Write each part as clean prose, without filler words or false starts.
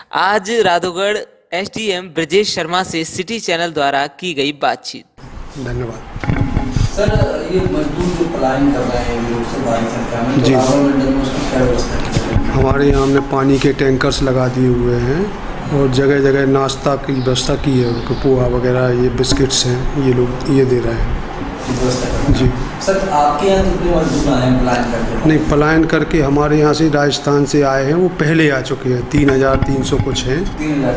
आज राधोगढ़ एसडीएम ब्रजेश शर्मा से city channel द्वारा की गई बातचीत। धन्यवाद। सर, ये मजदूर जो पलायन कर रहे हैं यूरोप से बाहरी संख्या में, जी, में उसकी क्या व्यवस्था है? हमारे यहाँ हमने पानी के टैंकर्स लगा दिए हुए हैं और जगह जगह नाश्ता की व्यवस्था की है। उनको पोहा वगैरह, ये बिस्किट्स हैं, ये लोग ये दे रहे हैं जी। सर, आपके यहाँ कितने मजदूर आए हैं पलायन करके? नहीं, पलायन करके हमारे यहाँ से राजस्थान से आए हैं, वो पहले आ चुके हैं। 3,300 कुछ हैं,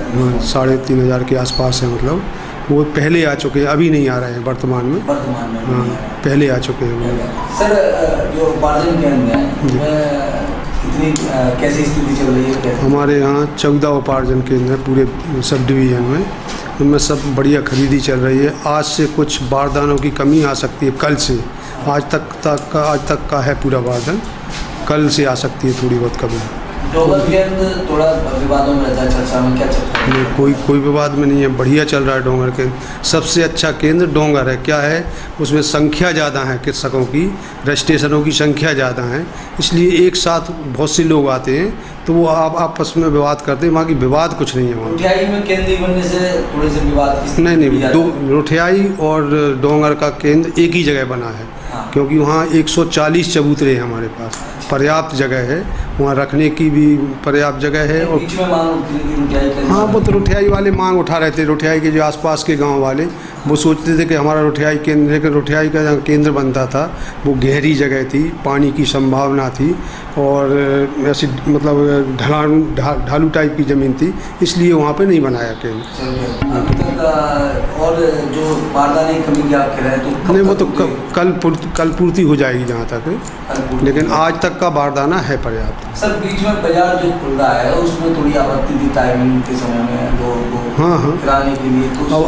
3,500 के आसपास है, मतलब वो पहले आ चुके हैं, अभी नहीं आ रहे हैं वर्तमान में। हाँ, पहले आ चुके हैं वो। सर, जो उपार्जन केंद्र है कितनी कैसी स्थिति चल रही है? हमारे यहाँ 14 उपार्जन केंद्र है पूरे सब डिवीज़न में, उनमें सब बढ़िया खरीदी चल रही है। आज से कुछ बारदानों की कमी आ सकती है, कल से आज तक का है पूरा बारदान, कल से आ सकती है थोड़ी बहुत कमी। डोंगर केंद्र थोड़ा विवादों में रहता है, चर्चा में, क्या चर्चा है? नहीं, कोई विवाद में नहीं है, बढ़िया चल रहा है डोंगर केंद्र। सबसे अच्छा केंद्र डोंगर है। क्या है, उसमें संख्या ज़्यादा है कृषकों की, रजिस्ट्रेशनों की संख्या ज़्यादा है, इसलिए एक साथ बहुत से लोग आते हैं, तो वो आपस में विवाद करते हैं। वहाँ की विवाद कुछ नहीं है। वहाँ रोठियाई में केंद्र बनने से थोड़े से विवाद नहीं, दो रोठियाई और डोंगर का केंद्र एक ही जगह बना है। हाँ। क्योंकि वहाँ 140 चबूतरे हैं हमारे पास, पर्याप्त जगह है, वहाँ रखने की भी पर्याप्त जगह है। और बीच में मांग, हाँ, वो तो रोठियाई वाले मांग उठा रहे थे। रोठियाई के जो आसपास के गांव वाले वो सोचते थे कि हमारा रोठियाई केंद्र, लेकिन रोठियाई का जहाँ केंद्र बनता था वो गहरी जगह थी, पानी की संभावना थी और ऐसी मतलब ढालू टाइप की ज़मीन थी, इसलिए वहाँ पे नहीं बनाया केंद्र। और जो बारदाने की कमी की आप कह रहे हैं तो नहीं, वो तो कल पूर्ति हो जाएगी जहाँ तक, लेकिन आज तक का बारदाना है पर्याप्त। सर, बीच में बाजार जो खुल रहा है उसमें थोड़ी आपत्ति थी टाइमिंग के समय में लोगों को कराने के लिए, तो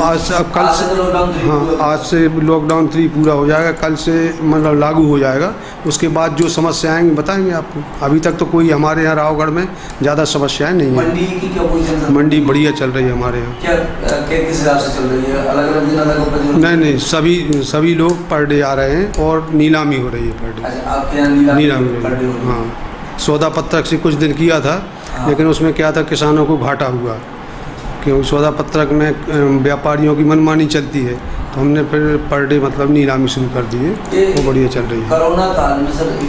आज से लॉकडाउन 3 पूरा हो जाएगा, कल से मतलब लागू हो जाएगा। उसके बाद जो समस्या आएंगी बताएंगे आपको। अभी तक तो कोई हमारे यहाँ रावगढ़ में ज़्यादा समस्याएं नहीं है। मंडी की क्या पोजीशन? मंडी बढ़िया चल रही है हमारे यहाँ। क्या किस हिसाब से चल रही है? अलग अलग दिन अलग उपज? नहीं, सभी लोग पर डे आ रहे हैं और नीलामी हो रही है पर डे। आपके यहाँ नीलामी हो रही है? हाँ, सौदा पत्रक से कुछ दिन किया था, लेकिन उसमें क्या था, किसानों को घाटा हुआ, क्योंकि सौदा पत्रक में व्यापारियों की मनमानी चलती है, तो हमने फिर पर डे मतलब नीलामी शुरू कर दी है, वो बढ़िया चल रही है। कोरोना काल में सर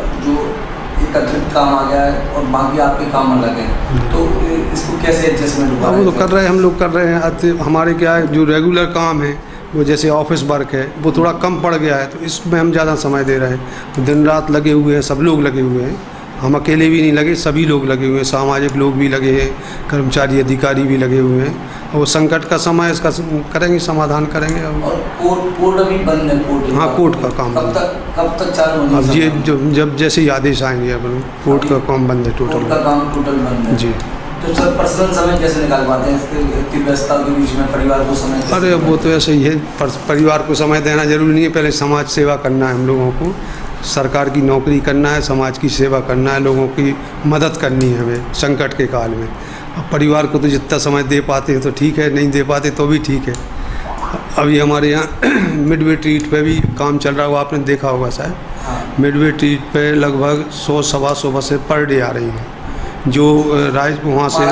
एक अतिरिक्त काम आ गया है और बाकी आपके काम अलग हैं, तो इसको कैसे एडजस्टमेंट हुआ? वो तो कर रहे हैं, हम लोग कर रहे हैं। हमारे क्या है, जो रेगुलर काम है वो जैसे ऑफिस वर्क है वो थोड़ा कम पड़ गया है, तो इसमें हम ज़्यादा समय दे रहे हैं। तो दिन रात लगे हुए हैं, सब लोग लगे हुए हैं, हम अकेले भी नहीं लगे, सभी लोग लगे हुए हैं, सामाजिक लोग भी लगे हैं, कर्मचारी अधिकारी भी लगे हुए हैं। और वो संकट का समय, इसका करेंगे, समाधान करेंगे। और कोर्ट अभी बंद है? कोर्ट? हाँ, कोर्ट का काम कब तक चालू होगा? अब ये जब जैसे ही आदेश आएंगे, अब कोर्ट का काम बंद है, टोटल बंद है जी। तो सर, पर्सनल समय कैसे निकाल पाते हैं इसकी व्यवस्था के बीच में, परिवार को समय? अरे वो तो ऐसे ही है, परिवार को समय देना जरूरी नहीं है, पहले समाज सेवा करना है हम लोगों को, सरकार की नौकरी करना है, समाज की सेवा करना है, लोगों की मदद करनी है हमें संकट के काल में। अब परिवार को तो जितना समय दे पाते हैं तो ठीक है, नहीं दे पाते तो भी ठीक है। अभी हमारे यहाँ मिडवे ट्रीट पे भी काम चल रहा होगा, आपने देखा होगा शायद। मिडवे ट्रीट पे लगभग 100-125 बसें पर डे आ रही हैं, जो वहाँ से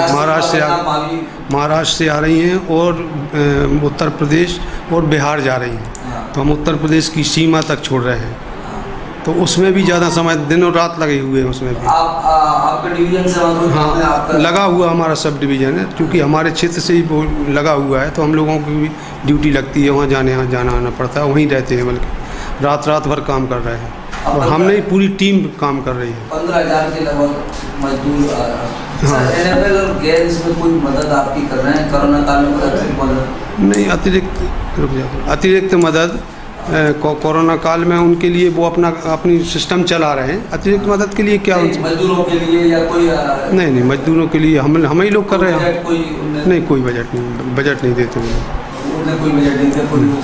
महाराष्ट्र से आ रही हैं और उत्तर प्रदेश और बिहार जा रही हैं। तो हम उत्तर प्रदेश की सीमा तक छोड़ रहे हैं, तो उसमें भी ज़्यादा समय, दिन और रात लगे हुए हैं उसमें भी। आपका डिवीजन से? हाँ, लगा हुआ हमारा सब डिवीज़न है, क्योंकि हमारे क्षेत्र से ही लगा हुआ है, तो हम लोगों की भी ड्यूटी लगती है, वहाँ जाना आना पड़ता है, वहीं रहते हैं, बल्कि रात भर काम कर रहे हैं। और हम नहीं, पूरी टीम काम कर रही है। 15,000 के लगभग मजदूर। हाँ, और गैर इसमें कोई मदद आपकी कर रहे हैं कोरोना काल में? अतिरिक्त मदद नहीं, अतिरिक्त मदद कोरोना काल में उनके लिए वो अपनी सिस्टम चला रहे हैं। अतिरिक्त मदद के लिए क्या, मजदूरों के लिए या कोई? नहीं, मजदूरों के लिए हम ही लोग कर रहे हैं। नहीं, कोई बजट नहीं देते कोई बजट नहीं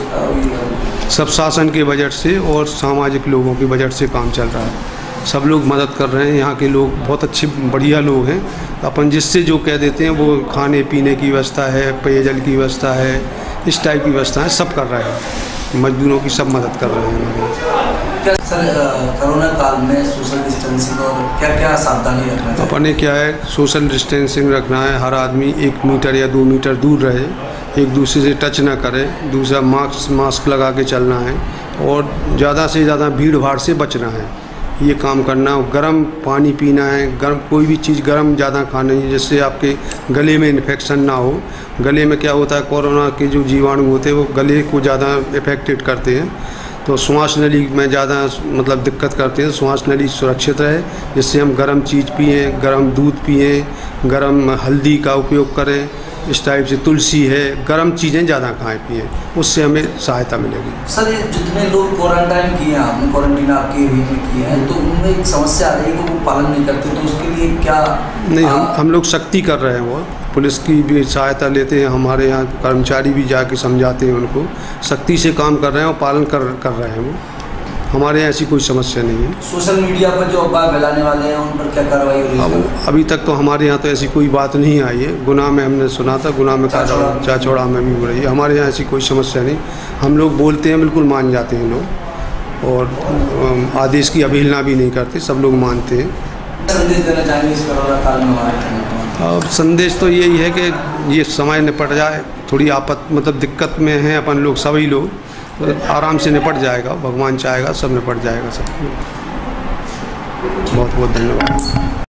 देते, सब शासन के बजट से और सामाजिक लोगों के बजट से काम चल रहा है। सब लोग मदद कर रहे हैं, यहाँ के लोग बहुत अच्छे बढ़िया लोग हैं। अपन जिससे जो कह देते हैं, वो खाने पीने की व्यवस्था है, पेयजल की व्यवस्था है, इस टाइप की व्यवस्था है, सब कर रहे हैं। मजदूरों की सब मदद कर रहे हैं हमारे। क्या सर कोरोना काल में सोशल डिस्टेंसिंग और क्या क्या सावधानी रखना चाहिए? अपने क्या है, सोशल डिस्टेंसिंग रखना है, हर आदमी 1 मीटर या 2 मीटर दूर रहे, एक दूसरे से टच ना करे, दूसरा मास्क लगा के चलना है और ज़्यादा से ज़्यादा भीड़ भाड़ से बचना है, ये काम करना है। गर्म पानी पीना है, गर्म कोई भी चीज़ गर्म ज़्यादा खाना है जिससे आपके गले में इन्फेक्शन ना हो। गले में क्या होता है, कोरोना के जो जीवाणु होते हैं वो गले को ज़्यादा इफेक्टेड करते हैं, तो श्वास नली में ज़्यादा मतलब दिक्कत करते हैं। श्वास नली सुरक्षित रहे, जिससे हम गर्म चीज़ पिएँ, गर्म दूध पिएँ, गर्म हल्दी का उपयोग करें, इस टाइप से तुलसी है, गर्म चीज़ें ज़्यादा खाएँ पिएँ, उससे हमें सहायता मिलेगी। सर ये जितने लोग क्वारंटाइन किए हैं, आपने क्वारंटीन आपके एरिया में किए हैं, तो उनमें एक समस्या आ रही है कि वो पालन नहीं करते, तो उसके लिए क्या? नहीं, हम लोग सख्ती कर रहे हैं, वो पुलिस की भी सहायता लेते हैं, हमारे यहाँ कर्मचारी भी जाके समझाते हैं उनको, सख्ती से काम कर रहे हैं और पालन कर रहे हैं वो। हमारे यहाँ ऐसी कोई समस्या नहीं है। सोशल मीडिया पर जो अफवाह फैलाने वाले हैं उन पर क्या कार्रवाई हो रही है? अभी तक तो हमारे यहाँ तो ऐसी कोई बात नहीं आई है। गुनाह में हमने सुना था, गुनाह में चाचौड़ा में भी हो रही है। हमारे यहाँ ऐसी कोई समस्या नहीं, हम लोग बोलते हैं बिल्कुल मान जाते हैं लोग, और आदेश की अवहेलना भी नहीं करते, सब लोग मानते हैं। संदेश देना चाहेंगे इस कोरोना काल में हमारे? और संदेश तो यही है कि ये समय निपट जाए, थोड़ी मतलब दिक्कत में हैं अपन लोग, सभी लोग, तो आराम से निपट जाएगा, भगवान चाहेगा सब निपट जाएगा सब। बहुत बहुत धन्यवाद।